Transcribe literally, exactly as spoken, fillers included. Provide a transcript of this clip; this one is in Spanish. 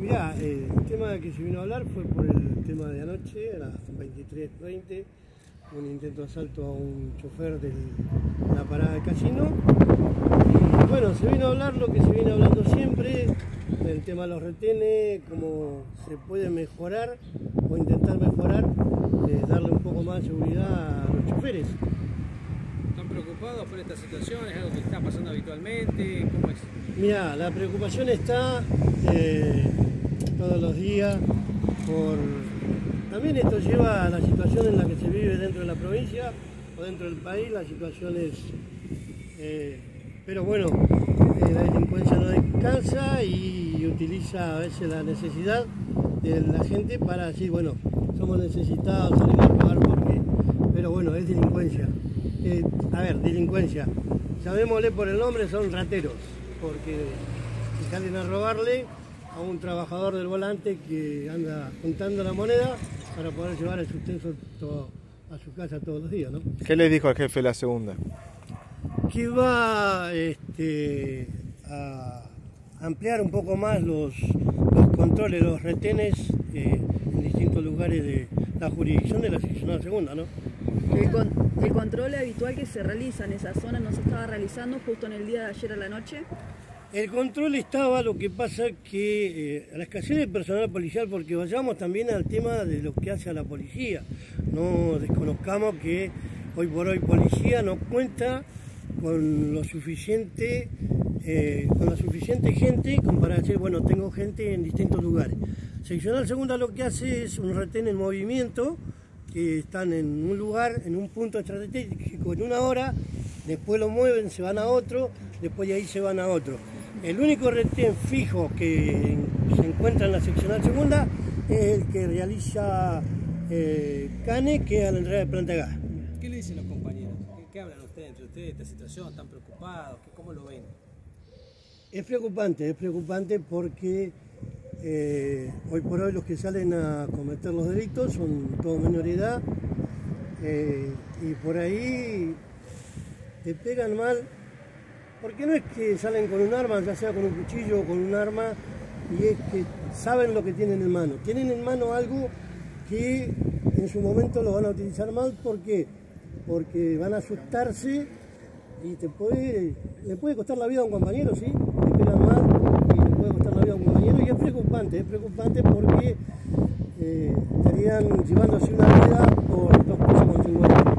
Mirá, eh, el tema que se vino a hablar fue por el tema de anoche, a las veintitrés veinte, un intento de asalto a un chofer de la parada del casino. Y bueno, se vino a hablar lo que se viene hablando siempre, del tema de los retenes, cómo se puede mejorar o intentar mejorar, eh, darle un poco más de seguridad a los choferes. ¿Están preocupados por esta situación? ¿Es algo que está pasando habitualmente? ¿Cómo es? Mira, la preocupación está eh, todos los días por... También esto lleva a la situación en la que se vive dentro de la provincia o dentro del país, la situación es... Eh, pero bueno, eh, la delincuencia no descansa y utiliza a veces la necesidad de la gente para decir, bueno, somos necesitados, salimos a robar porque... Pero bueno, es delincuencia. Eh, a ver, delincuencia. Llamémosle por el nombre, son rateros, porque salen a robarle a un trabajador del volante que anda juntando la moneda para poder llevar el sustento todo, a su casa todos los días, ¿no? ¿Qué le dijo al jefe de la segunda? Que va este, a ampliar un poco más los, los controles, los retenes eh, en distintos lugares de la jurisdicción de la seccional segunda, ¿no? El, con, el control habitual que se realiza en esa zona no se estaba realizando justo en el día de ayer a la noche. El control estaba, lo que pasa que eh, a la escasez de personal policial, porque vayamos también al tema de lo que hace a la policía. No desconozcamos que hoy por hoy policía no cuenta con lo suficiente, eh, con la suficiente gente como para decir, bueno, tengo gente en distintos lugares. Seccional segunda lo que hace es un retén en movimiento, que están en un lugar, en un punto estratégico en una hora, después lo mueven, se van a otro, después de ahí se van a otro. El único retén fijo que se encuentra en la seccional segunda es el que realiza eh, Cane, que es a la entrada de Planta Gas. ¿Qué le dicen los compañeros? ¿Qué, qué hablan ustedes entre ustedes de esta situación? ¿Están preocupados? ¿Cómo lo ven? Es preocupante, es preocupante porque eh, hoy por hoy los que salen a cometer los delitos son todos menores de edad eh, y por ahí te pegan mal, porque no es que salen con un arma, ya sea con un cuchillo o con un arma, y es que saben lo que tienen en mano. Tienen en mano algo que en su momento lo van a utilizar mal. ¿Por qué? Porque van a asustarse y te puede, le puede costar la vida a un compañero, ¿sí? Le pegan mal y le puede costar la vida a un compañero, y es preocupante, es preocupante porque eh, estarían llevándose una vida por dos pesos con cincuenta.